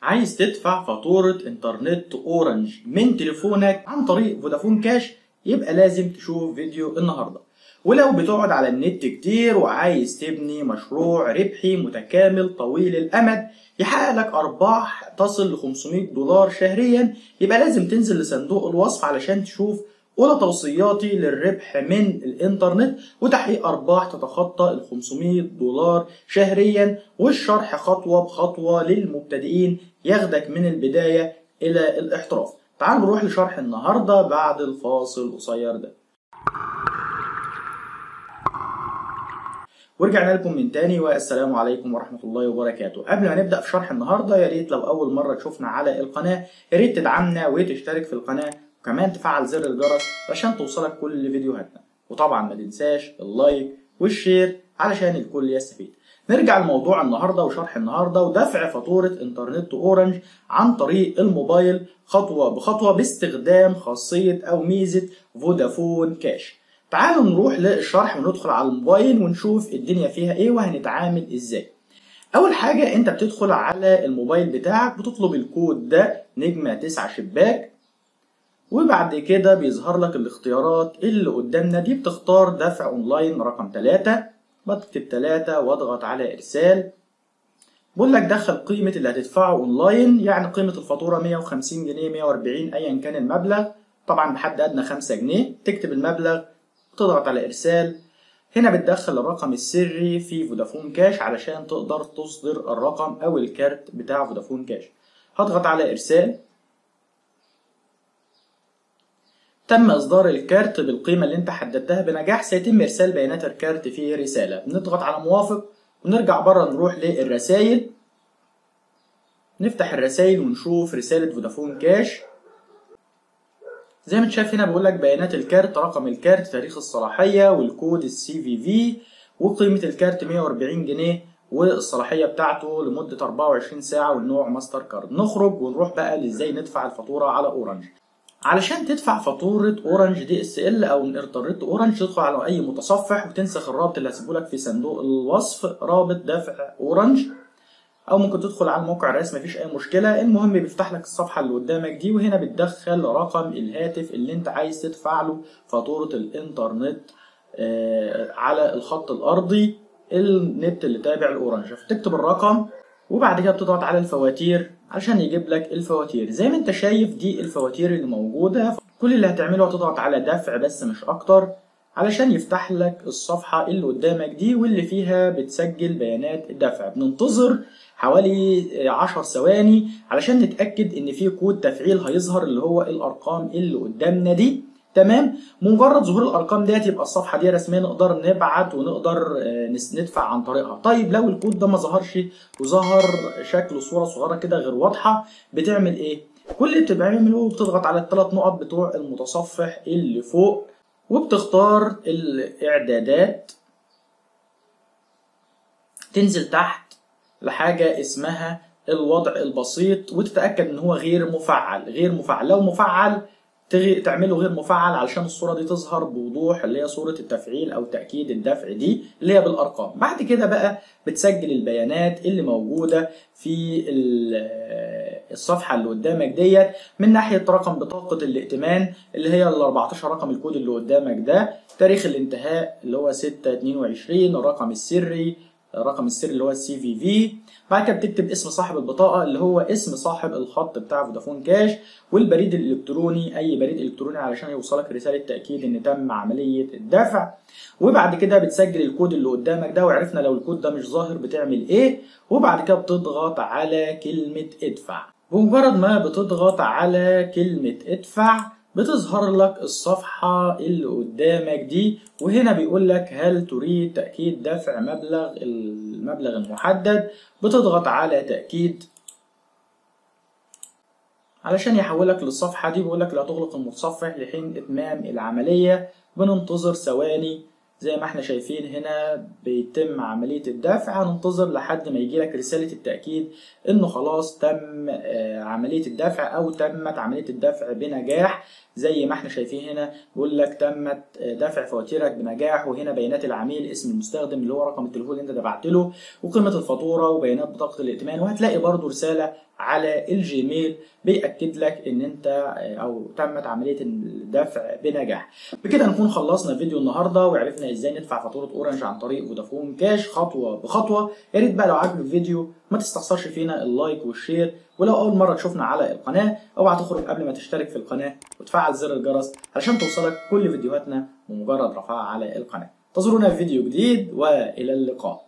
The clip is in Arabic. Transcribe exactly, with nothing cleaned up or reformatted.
عايز تدفع فاتورة انترنت اورنج من تليفونك عن طريق فودافون كاش؟ يبقى لازم تشوف فيديو النهاردة. ولو بتقعد على النت كتير وعايز تبني مشروع ربحي متكامل طويل الامد يحقق لك ارباح تصل ل خمسمية دولار شهريا، يبقى لازم تنزل لصندوق الوصف علشان تشوف أولى توصياتي للربح من الإنترنت وتحقيق أرباح تتخطى ال خمسمية دولار شهريا، والشرح خطوة بخطوة للمبتدئين ياخدك من البداية إلى الاحتراف. تعالوا نروح لشرح النهاردة بعد الفاصل القصير ده. ورجعنا لكم من تاني والسلام عليكم ورحمة الله وبركاته. قبل ما نبدأ في شرح النهاردة، يا ريت لو أول مرة تشوفنا على القناة يا ريت تدعمنا وتشترك في القناة، وكمان تفعل زر الجرس عشان توصلك كل فيديوهاتنا، وطبعا ما تنساش اللايك والشير علشان الكل يستفيد. نرجع لموضوع النهارده وشرح النهارده ودفع فاتورة انترنت اورنج عن طريق الموبايل خطوة بخطوة باستخدام خاصية أو ميزة فودافون كاش. تعالوا نروح للشرح وندخل على الموبايل ونشوف الدنيا فيها ايه وهنتعامل ازاي. اول حاجة انت بتدخل على الموبايل بتاعك بتطلب الكود ده نجمة تسعة شباك، وبعد كده بيظهر لك الاختيارات اللي قدامنا دي. بتختار دفع اونلاين رقم ثلاثة، بكتب ثلاثة واضغط على ارسال. بقول لك دخل قيمة اللي هتدفعه اونلاين، يعني قيمة الفاتورة مية وخمسين جنيه مية واربعين ايا كان المبلغ، طبعا بحد ادنى خمسة جنيه. تكتب المبلغ تضغط على ارسال. هنا بتدخل الرقم السري في فودافون كاش علشان تقدر تصدر الرقم او الكارت بتاع فودافون كاش. هضغط على ارسال. تم اصدار الكارت بالقيمة اللي انت حددتها بنجاح، سيتم ارسال بيانات الكارت في رسالة. بنضغط على موافق ونرجع بره نروح للرسائل. نفتح الرسائل ونشوف رسالة فودافون كاش. زي ما انت شايف هنا بيقول لك بيانات الكارت، رقم الكارت، تاريخ الصلاحية، والكود السي في في، وقيمة الكارت مية واربعين جنيه، والصلاحية بتاعته لمدة اربعة وعشرين ساعة، والنوع ماستر كارد. نخرج ونروح بقى لازاي ندفع الفاتورة على اورنج. علشان تدفع فاتورة اورنج دي اس ال او انترنت اورنج، تدخل على اي متصفح وتنسخ الرابط اللي هسيبه لك في صندوق الوصف، رابط دفع اورنج، او ممكن تدخل على الموقع الرسمي مفيش اي مشكله. المهم بيفتح لك الصفحه اللي قدامك دي، وهنا بتدخل رقم الهاتف اللي انت عايز تدفع له فاتوره الانترنت آه على الخط الارضي، النت اللي تابع لاورنج. فتكتب الرقم وبعد كده بتضغط على الفواتير علشان يجيب لك الفواتير. زي ما انت شايف دي الفواتير اللي موجوده. كل اللي هتعمله هتضغط على دفع بس مش اكتر علشان يفتح لك الصفحه اللي قدامك دي واللي فيها بتسجل بيانات الدفع. بننتظر حوالي عشر ثواني علشان نتأكد ان في كود تفعيل هيظهر اللي هو الارقام اللي قدامنا دي. تمام، مجرد ظهور الارقام ديت يبقى الصفحه دي رسميا نقدر نبعت ونقدر ندفع عن طريقها. طيب لو الكود ده ما ظهرش وظهر شكل صوره صغيره كده غير واضحه، بتعمل ايه؟ كل اللي بتعمله بتضغط على الثلاث نقط بتوع المتصفح اللي فوق وبتختار الاعدادات، تنزل تحت لحاجة اسمها الوضع البسيط وتتأكد ان هو غير مفعل. غير مفعل، لو مفعل تعمله غير مفعل علشان الصورة دي تظهر بوضوح، اللي هي صورة التفعيل او تأكيد الدفع دي اللي هي بالارقام. بعد كده بقى بتسجل البيانات اللي موجودة في الصفحة اللي قدامك ديت، من ناحية رقم بطاقة الائتمان اللي هي ال اربعتاشر رقم الكود اللي قدامك ده، تاريخ الانتهاء اللي هو ستة اتنين وعشرين، الرقم السري الرقم السري اللي هو السي في في. بعد كده بتكتب اسم صاحب البطاقه اللي هو اسم صاحب الخط بتاع فودافون كاش، والبريد الالكتروني اي بريد الكتروني علشان يوصلك رساله تاكيد ان تم عمليه الدفع. وبعد كده بتسجل الكود اللي قدامك ده، وعرفنا لو الكود ده مش ظاهر بتعمل ايه. وبعد كده بتضغط على كلمه ادفع. بمجرد ما بتضغط على كلمه ادفع بتظهر لك الصفحة اللي قدامك دي، وهنا بيقول لك هل تريد تأكيد دفع مبلغ المبلغ المحدد. بتضغط على تأكيد علشان يحولك للصفحة دي. بيقول لك لا تغلق المتصفح لحين إتمام العملية. بننتظر ثواني زي ما احنا شايفين هنا بيتم عملية الدفع. هننتظر لحد ما يجي لك رسالة التأكيد انه خلاص تم عملية الدفع او تمت عملية الدفع بنجاح. زي ما احنا شايفين هنا بيقول لك تمت دفع فواتيرك بنجاح، وهنا بيانات العميل، اسم المستخدم اللي هو رقم التليفون اللي انت دفعت له، وقيمة الفاتورة، وبيانات بطاقة الائتمان. وهتلاقي برضو رسالة على الجيميل بيأكد لك ان انت او تمت عملية الدفع بنجاح. بكده نكون خلصنا فيديو النهاردة وعرفنا ازاي ندفع فاتورة اورنج عن طريق فودافون كاش خطوة بخطوة. يا ريت بقى لو عجبك الفيديو ما تستخسرش فينا اللايك والشير، ولو اول مرة تشوفنا على القناة اوعى تخرج قبل ما تشترك في القناة وتفعل زر الجرس علشان توصلك كل فيديوهاتنا بمجرد رفعها على القناة. انتظرونا في فيديو جديد والى اللقاء.